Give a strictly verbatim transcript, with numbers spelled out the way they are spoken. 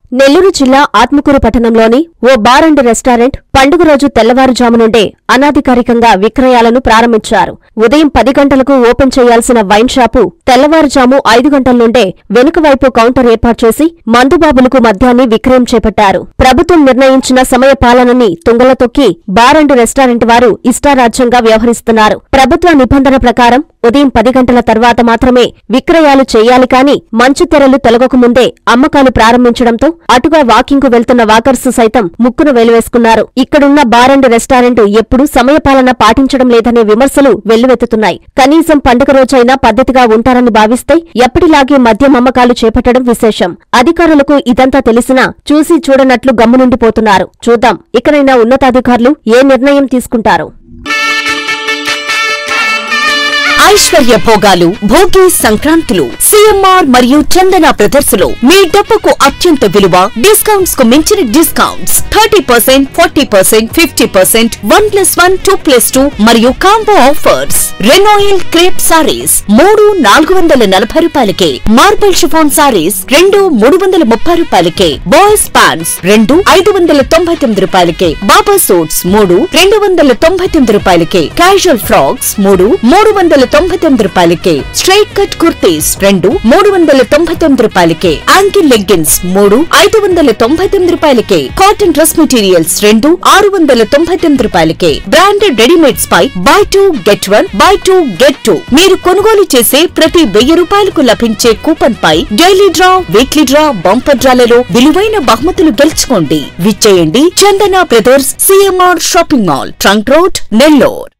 నెల్లూరు జిల్లా ఆత్మకూరు పట్టణంలోని ఓ bar and restaurant పండుగ రోజు తెల్లవారుజాము నుండే అనాధికారికంగా విక్రయాలను ప్రారంభించారు. ఉదయం పది గంటలకు ఓపెన్ చేయాల్సిన వైన్ షాపు తెల్లవారుజాము ఐదు గంటల నుండే వెనుకవైపు కౌంటర్ ఏర్పాటు చేసి మందుబాబులకు మద్యాన్ని విక్రయం చేపట్టారు. ప్రభుత్వం నిర్ణయించిన సమయ పాలనని తుంగల తొక్కి బార్ అండ్ రెస్టారెంట్ వారు ఇష్టారాజ్యంగా వ్యవహరిస్తున్నారు. ప్రభుత్వ నిబంధన ప్రకారం ఉదయం పది గంటల తర్వాత మాత్రమే విక్రయాలు చేయాలి కానీ మంచు తెరలు తొలగకముందే అమ్మకాలు ప్రారంభించడంతో అటుగా వాకింగ్ కు వెళ్తున్న వాకర్స్ సైతం ముక్కును వెలివేసుకున్నారు. ఇక్కడున్న బార్ అండ్ రెస్టారెంట్ ఎప్పుడూ సమయపాలన పాటించడం లేదనే విమర్శలు వెల్లువెత్తుతున్నాయి. కనీసం పండుగ రోజైనా పద్ధతిగా ఉంటారని భావిస్తే ఎప్పటిలాగే మద్యం అమ్మకాలు చేపట్టడం విశేషం. అధికారులకు ఇదంతా తెలిసినా చూసి చూడనట్లు గమ్మునుండిపోతున్నారు. చూద్దాం ఇకనైనా ఉన్నతాధికారులు ఏ నిర్ణయం తీసుకుంటారు. ఐశ్వర్య భోగాలు, భోగి సంక్రాంతులు, సిఎంఆర్ మరియు చందన బ్రదర్స్ లో మీ డబ్బుకు అత్యంత విలువ, డిస్కౌంట్స్ కు మించిన discounts, thirty percent, forty percent, fifty percent, one plus one, two plus two మరియు combo offers. Renoil crepe saris మూడు నాలుగు వందల నలభై రూపాయలకే, మార్బల్ షిఫాన్ సారీస్ రెండు మూడు వందల ముప్పై రూపాయలకే, బాయ్స్ ప్యాంట్స్ రెండు ఐదు వందల తొంభై తొమ్మిది రూపాయలకే, బాబా సూట్స్ మూడు రెండు వందల తొంభై తొమ్మిది రూపాయలకే, క్యాజువల్ ఫ్రాక్స్ మూడు మూడు వందల తొంభై తొమ్మిది రూపాయలకే, స్ట్రైట్ కట్ కుర్తీస్ రెండు మూడు వందల తొంభై తొమ్మిది రూపాయలకే, యాంకిల్ లెగ్గిన్స్ మూడు ఐదు వందల తొంభై తొమ్మిది రూపాయలకే, కాటన్ డ్రెస్ మెటీరియల్స్ రెండు ఆరు వందల తొంభై తొమ్మిది రూపాయలకే, బ్రాండెడ్ రెడీమేడ్స్ పై buy two get one, buy two get two. మీరు కొనుగోలు చేసే ప్రతి వెయ్యి రూపాయలకు లభించే కూపన్ పై daily draw, weekly draw, bumper డ్రాలలో విలువైన బహుమతులు గెలుచుకోండి. విచ్చేయండి Chandana brothers, CMR shopping mall, trunk road, Nellore.